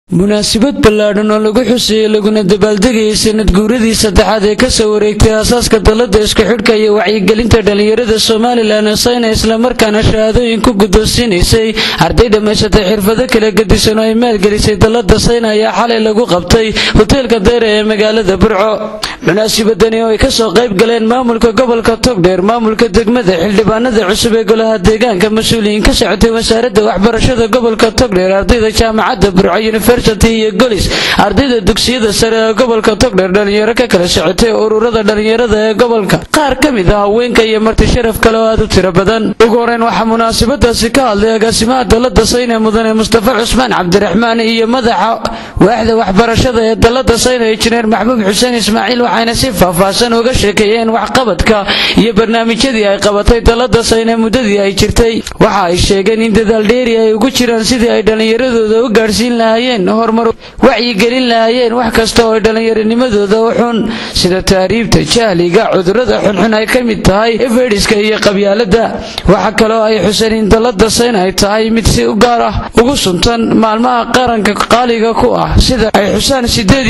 munaasabad ballaadhan oo lagu xuseeyay laguna dabaaldegayay sanad guuradii saddexaad ee ka soo wareegtay aasaaska dalladda isku xidhka iyo wacyigelinta dhalinyarada Somaliland sayna isla markaana shahaadooyin ku guddoonsiinaysay arday dhamaysatay xirfado kala gedisan oo ay maalgelisay dalladda sayna ayaa xalay lagu qabtay hoteelka Dayra ee magaalada Burco. munaasabadani oo ay ka soo qayb galeen maamulka gobolka Togdheer, maamulka degmada, xildhibaanada cusub ee golaha deegaanka, mas'uuliyiin ka socotay wasaaradda waxbarashada gobolka Togdheer, ardayda jaamacadda Burco iyo golis, ardayda dugsiyada sare ee gobolka Togdheer, dhalinyaro ka kala socotay ururada dhalinyarada ee gobolka, qaar ka mid ah haweenka iyo marti sharaf kale oo aad u tiro badan. ugu horreyn waxaa munaasabadaasi ka hadlay agaasimaha dalladda sayna mudane Mustafa Cusmaan Cabdiraxmaan iyo madaxa waaxda waxbarashada ee dalladda sayna injineer Maxbuub Xuseen Ismaaciil, waxayna si faahfaahsan uga sheekeeyeen waxqabadka iyo barnaamijyadii ay qabatay dalladda sayna muddadii ay jirtay. waxa ay sheegeen in dadaal dheeri ay ugu jiraan sidii ay dhalinyaradooda u gaarsiin lahaayeen horumar, wacyigelin lahaayeen wax kasta oo dhallinyaranimadooda u xun, sida taariibta, jahliga, cudurrada xunxun ay ka mid tahay eedhiska iyo qabyaaladda. waxa kale oo ay xuseen in dalladda sayna ay tahay mid si u gaar ah ugu suntan maalmaha qaranka qaaliga ku ah, sida ay xusaan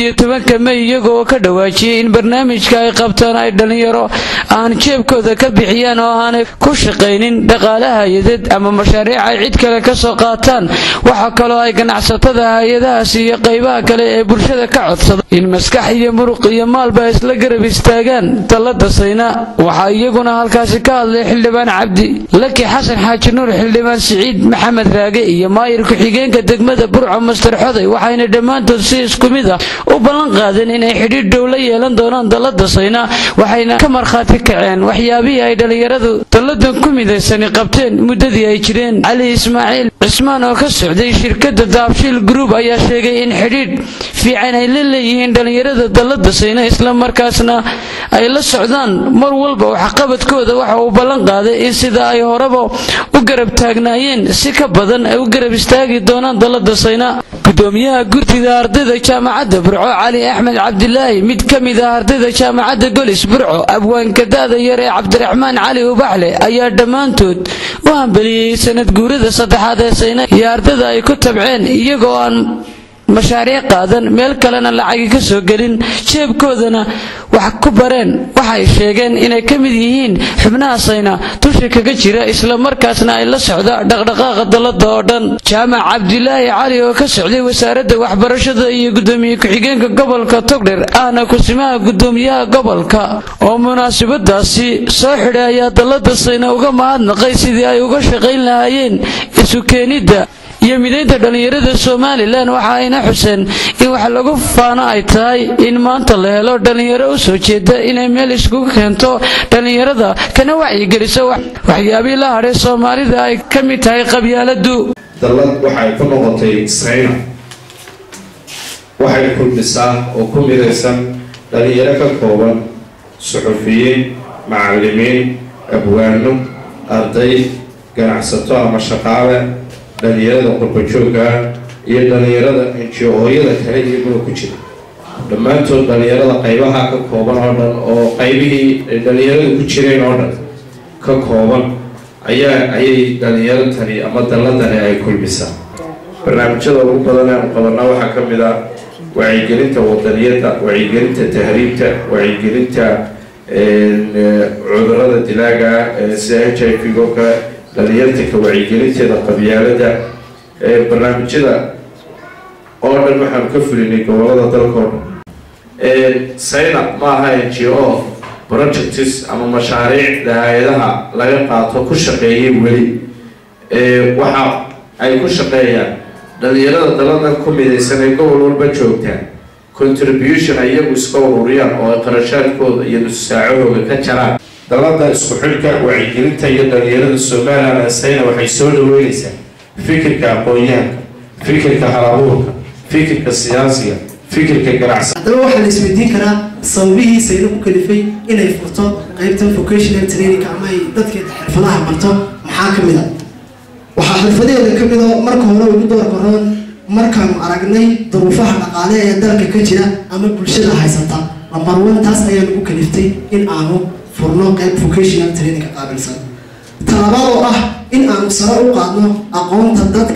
18 May, iyagoo ka dhawaajiyay in barnaamijka ay qabtaan ay dhalinyaro aan jeebkooda ka bixiyaan oo aanay ku shaqaynin dhaqaalaha hay'adeed ama mashaariic ay cid kale ka soo qaataan. waxa kale oo ay ganacsatada hay'adahaas iyo qaybaha kale ee bulshada ka codsada in maskax iyo muruq iyo maalba isla garab istaagaan dalladda sayna. waxaa iyaguna halkaasi ka hadlay xildhibaan Cabdi Laki Xasan Xaaji Nuur, xildhibaan Siciid Maxamed Raage iyo maayir ku-xigeenka degmada Burco Master Xoday, waxayna dhammaantood si isku mid ah u ballan qaadeen inay xidhiidh dhow la yeelan doonaan dalladda sayna, waxayna ka markhaati kaceen waxyaabihii ay dhalinyaradu dalladan ku midaysan qabteen muddadii ay jireen. Cali Ismaaciil Cismaan oo ka socday shirkadda Daabshiil Group ayaa sheegay in xidhiidh fiican ay la leeyihiin dhalinyarada dalladda sayna, isla markaasna ay la socdaan mar walba waxqabadkooda. waxa uu ballan qaaday in sida ay horeba u garab taagnaayeen si ka badan ay u garab istaagi doonaan dalladda sayna. gudoomiyaha guddiga ardayda jaamacadda Burco Cali Axmed Cabdilaahi, mid ka mid ah ardayda jaamacadda Golis Burco, abwaanka da'da yar ee Cabdiraxmaan Cali Ubaxle, ayaa dhammaantood u hambaliyay sanad guurada saddexaad ee sayna iyo ardayda ay ku tabceen iyagoo aan mashaariic qaadan, meel kalena lacag ka soo gelin, jeebkoodana wax ku bareen. waxay sheegeen inay ka mid yihiin xubnaha sayna dusha kaga jira, isla markaasna ay la socda dhaqdhaqaaqa dalladda oo dhan. jaamac Cabdilaahi Cali oo ka socday wasaaradda waxbarashada iyo gudoomiye ku-xigeenka gobolka Togdheer ahna kusimaha gudoomiyaha gobolka oo munaasabadaasi soo xidhay ayaa dalladda sayna uga mahadnaqay sidii ay uga shaqayn lahaayeen isu keenidda iyo mideynta dhalinyarada Somaliland. waxa ayna xuseen in wax lagu faano ay tahay in maanta la helo dhalinyaro u soo jeeda inay meel isku keento dhalinyarada kana wacyigeliso waxyaabihii la haray Soomaalida ay ka mid tahay qabyaaladu. dallad waxay ku noqotay sayna, waxay kulmisaa oo ku midaysan dhalinyaro ka kooban suxufiyiin, macallimiin, abwaano, arday, ganacsato ama shaqaale, dhalinyarada qurba-joogga iyo dhalinyarada NGO-yada kale iyaguna ku jira. dhammaantood dhalinyarada qaybaha ka kooban oo dhan oo qaybihii dhalinyarada ku jireen oo dhan ka kooban ayay dhalinyarotani ama dalladani ay kulmisaa. barnaamijyada ugu badan ee aan qabanaa waxaa ka mid ah wacyigelinta wadaniyadda, wacyigelinta tahriibta, wacyigelinta cudurrada dilaaga sida HIV-ga oo kale, dhalinyarta ka wacyigelinteeda qabyaaladda. barnaamijyada oo dhan waxaanu ka fulinay gobolada dalkoo dhan. sayna ma aha NGO projects ama mashaariicda hay-adaha laga qaato ku shaqeeyay weli. waxa ay ku shaqeeyaan dhalinyarada dalladan ku midaysan ee gobol walba joogtaan contribution ay iyagu iska ururiyaan oo ay qarashaadkooda iyo nusaacahooda ka jaraan. dalladda isku xidhka wacyigelinta iyo dhalinyarada Somaliland sayna waxay soo dhaweynaysaa fikirka aqoon-yahanka, fikirka hal-abuurka, fikirka siyaasiga, fikirka ganacsiga. haddaba waxaa la isweydiin karaa sababihii sayna ku kalifay inay furto qaybta vocational training ama ay dadkeeda xirfadaha barto maxaa ka mid ah. waxaa xirfadeeda ka mid ah marka hore ugu doorkaroon markaanu aragnay duruufaha dhaqaale ee dalka ka jira ama bulshada haysata. lambar 1 taas ayaa lagu kaliftay in aanu furno qayb vocational training ka qaabilsan. talabaad oo ah in aanu sare u qaadno aqoonta dadka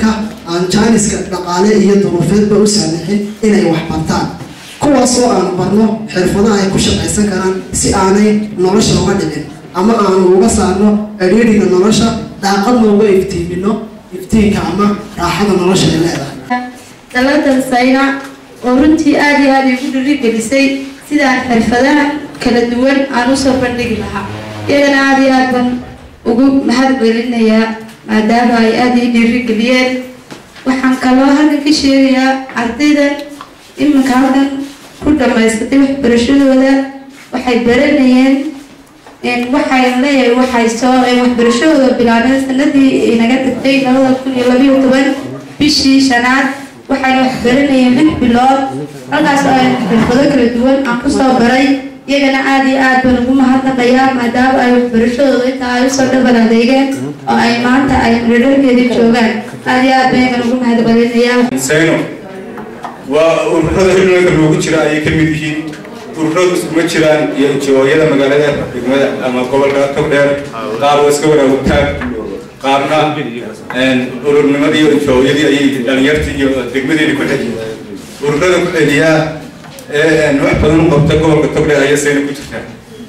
aan jaaniska dhaqaale iyo duruufeedba u saamixin inay wax bartaan kuwaasoo aan barno xirfadaha ay ku shaqaysan karaan si aanay nolosha uga dhicin ama aanu uga saarno adhiiriga nolosha daaqadna uga iftiimino iftiinka ama raaxada nolosha ay leedahay daladan sayna oo runtii aad iyo aad igu dhiirigelisay sidaan xirfadaha kala duwan aan u soo bandhigi lahaa iyagana aad iyo aad baan ugu mahadcelinayaa maadaama ay aad ii dhiirigeliyeen waxaan kaloo halkan ka sheegayaa ardaydan iminka halkan ku dhamaysatay waxbarashadooda waxay baranayeen waxaan leeyahay waxay soo waxbarashadooda bilaabeen sanadii inaga tagtay 2012 bishii shanaad waxayna wax baranayeen 6 bilood halkaas ay xirfado kala duwan aan ku soo baray iyagana aad iyo aad baan ugu mahadnaqayaa maadaama ay waxbarashadooda inta ay usoo dhaban adeegeen oo ay maanta ay reerkeedii joogaan aad iyo aad baan ugu mahadcelinayaa sayno waa ururada xilliga loogu jira ayay ka mid yihiin ururadu iskuma jiraan iyo jooyada magaalada degmada ama gobolka Togdheer qaar waa iska wanaagsan qaarna ururnimada iyo jooyadii ayay dhalinyartii iyo degmadeedii ku xidhiidhay ururada ku xidhiidha wax badan u qabta gobolka Togdheer ayay sayno ku jirtaan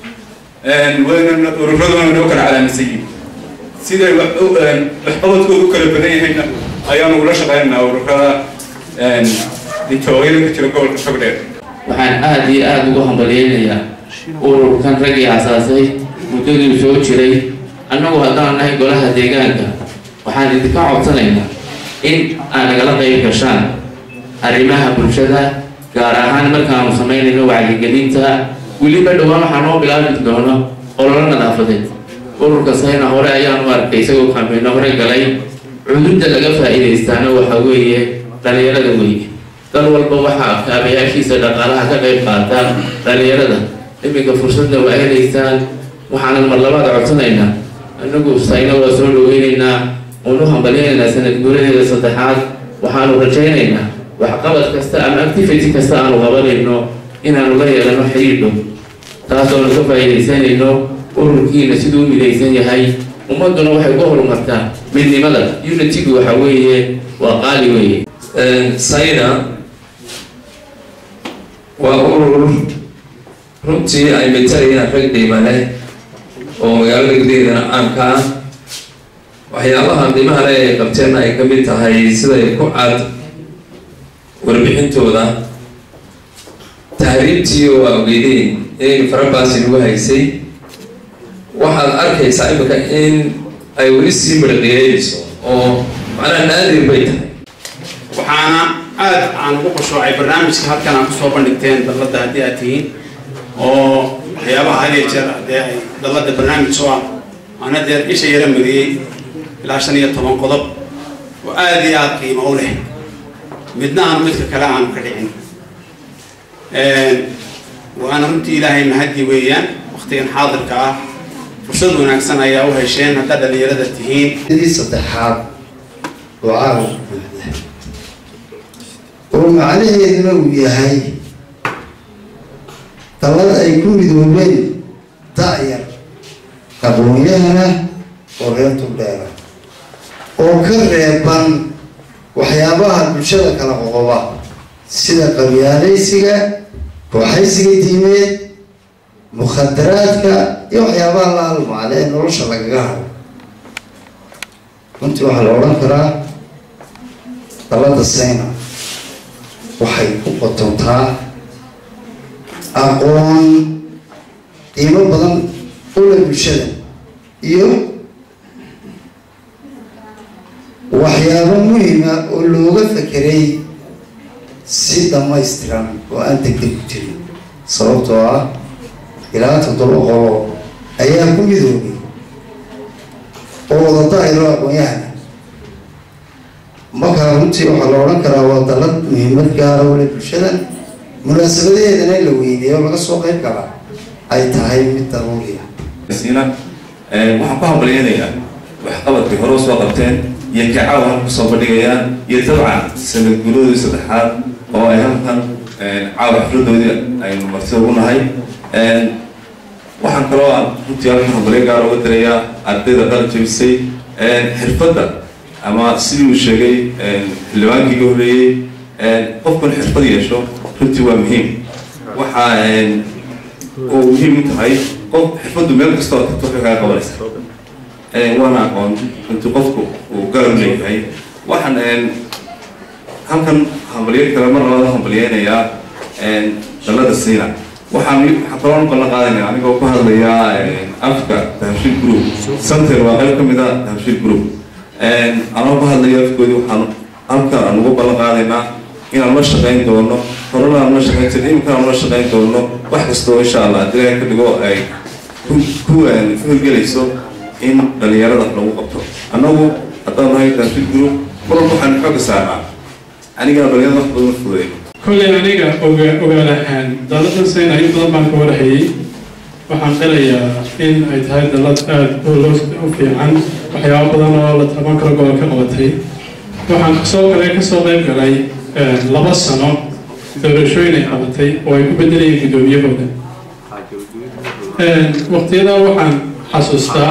wayna ururaduna noo kala calaamisan yihiin sida wax qabadkoodu kala badan yihiin ayaanu ula shaqeynaa ururada intoogada ka jira gobolka Togdheer waxaan aad iyo aad ugu hambalyeeynaya ururkan ragii asaasay muddadii soo jiray annagu haddaan nahay golaha deegaanka waxaan idinka codsanaynaa in aan nagala qayb gashaan arrimaha bulshada gaar ahaan markaanu samaynayno wacyigelinta weliba dhowaan waxaa noo bilaabi doono ololo nadaafadeed ururka sayna hore ayaan u arkay isagoo kambayno hore galay cudurda laga faa'iidaystaana waxa weeye dhalinyarada weeye dal walba waxaa kaabayaashiisa dhaqaalaha ka qayb qaataan dhalinyarada iminka fursadda waa helaysaan waxaanan mar labaad codsanaynaa annagu sayna waa soo dhaweynaynaa oonu hambalyaynaynaa sanad guuradeeda saddexaad waxaanu rajaynaynaa waxqabad kasta ama activity kasta aanu qabanayno inaanu la yeelano xiriidho taasoonu ka faa'iidaysanayno ururkiina siduu u midaysan yahay ummadduna waxay ku horumartaa midnimada unitigu waxa weeye waa qaali weeye sayna waa urur runtii ay matalayaan rag qiimo leh oo magaalada gudaheedana caamka ah waxyaabaha qiimaha leh ay qabteenna ay ka mid tahay siday ku cad warbixintooda tahriibtii oo ogeydeen in farabaasi lagu haysay waxaad arkaysaa imika in ay weli sii marqiyeynayso oo macnaha naadir bay tahay waxaana aad aan ugu qoshoocay barnaamijka halkan aan kusoo bandhigteen dalladda haddii aad tihiin oo waxyaabaha had iyo jeer haddii ay dalladda barnaamij oo ah aan hadeer isha yara mariyey ilaa 15 qodob oo aad iyo aad qiimo u leh midna aan midka kale aan ka dhicin waana runtii ilaahay mahadi weeyaan waqtigan xaadirka ah fursad wanaagsan ayaa u hesheen hadda dhalinyarada tihiin sidii saddexaad ducaa oo macnaheeduna uu yahay talada ay ku midoobeen da'yar aqoonyahana oo reer Togdheer oo ka reeban waxyaabaha bulshada kala qoqoba sida qabyaalaysiga kooxaysiga diimeed mukhadaraadka iyo waxyaabaha la halmaale ee nolosha lagaga haro runtii waxaa la odhan karaa dalladda sayna waxay ku qotontaa aqoon qiimo badan u leh bulshada iyo waxyaabo muhiima oo looga fekeray si dhamaystiran oo aan degdeg ku jirin sababtoo ah ilaa 7 qolo ayaa ku midoobay oo wadada ay loo aqoonyahana marka runtii waxaa la odhan karaa waa dalad muhiimad gaara u leh bulshada munaasabadeedana in la weyneeyo laga soo qayb gala ay tahay mid daruuri ah waxaan ku hambalyaynayaa waxqabadkii hore soo qabteen iyo kacaaw halka kusoo bandhigayaan iyo dabcan sanad guuradooda saddexaad oo ay halkan caawa xafladoodii aynu martida ugu nahay waxaan kaloo aan runtii halkan hambalyo gaar uga dirayaa ardayda qalin jabisay xirfadda ama sidii uu sheegay xildhibaankii ugu horreeyey qofkan xirfad yeesho runtii waa muhiim waxaa oo muhiim u tahay qof xirfaddu meel kasta oo tagto waxay kaga qabanaysa waana aqoon runtii qofku uu gaar u leeyahay waxaan halkan hambalyeyn kale mar labaad hambalyeynayaa dallada siina waxaan kaloo ballan qaadanayaa anigoo ku hadlayaa afka dahabshiil group center waa qayb ka mid ah dahabshiil group anoo ku hadlaya afkoodii waxaan halkan aan ugu ballan qaadaynaa inaan la shaqayn doono horena aan la shaqayn jirin iminkaan aan la shaqayn doono wax kastoo insha allah dilaahay ka dhigo ay ku hirgelayso in dhalinyarada lagu qabto annagu haddaan nahay dahabshiil group mar walba waxaan xooga saarnaa anigaa dhalinyarada wax badan fuday kolley aniga ogaan ahaan dalladan sayna in badan baan ka warhayay waxaan qirayaa in ay tahay dallad aad u fiican waxyaabo badan oo la taban karo gobol ka qabatay waxaan kasoo qayb galay 2 sano doorashooyin ay qabatay oo ay ku bedelayeen guddoomiyahooda waqtiyadaa waxaan xasuustaa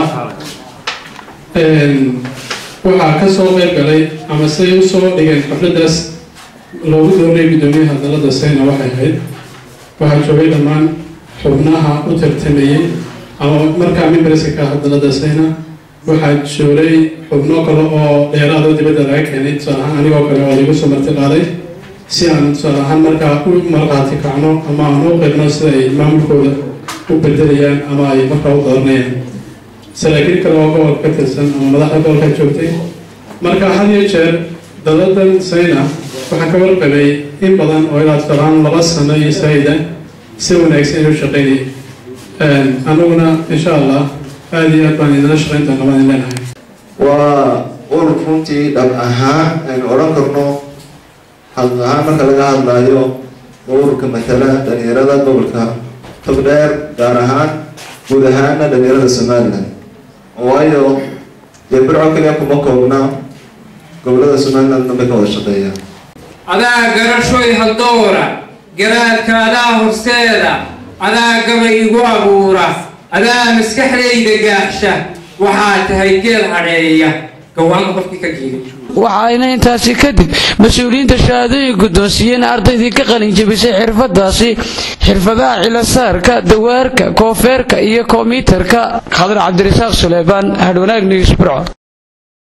waxaa kasoo qayb galay ama siday usoo dhigeen xafladaas loogu doonay guddoomiyaha dallada sayna waxay ahayd waxaa joogay dhammaan xubnaha u tartamayay ama markaa mimbarska ka ah dallada sayna waxaa joogay xubno kale oo dheeraad oo dibadda laga keenay tusaale ahaan anigoo kale oo igu soo marti qaaday si aan tusaale ahaan markaa u marqaati kacno ama aan u qeybno sida ay maamulkooda u bedelayaan ama ay markaa u dooranayaan saraakiil kale oo gobolka ka tirsan ama madaxda gobolka joogtay marka had iyo jeer dalladan sayna waxaan ka warqabay in badan oo ilaa tusaalahaan 2 sano iyo sayda si wanaagsan inuu shaqaynayay anaguna insha allah aad iyo aad baan idinla shaqayn doonaa baan idin leenahay waa urur runtii dhab ahaan aynu odhan karno hadal ahaan marka laga hadlaayo ururka matala dhalinyarada gobolka togdheer gaar ahaan guud ahaana dhalinyarada somaliland waayo dee burco kaliya kuma koobna gobolada somaliland dhanbay ka wada shaqeeyaan adaa garashoy haldoora garaadka adaa horseeda adaa gabay igu abuura adaa maskaxdayda gaaxsha waxaa tahay geel hadheeya gawaanka qofkii ka geeday waxayna intaasi kadib mas-uuliyiinta shahaadooyin guddoonsiiyeen ardaydii ka qalin jebisay xirfadaasi xirfadaha cilasaarka dawaarka koofeerka iyo kombiyuutarka khadar cabdirasaaq suleybaan hadhwanaag news burco.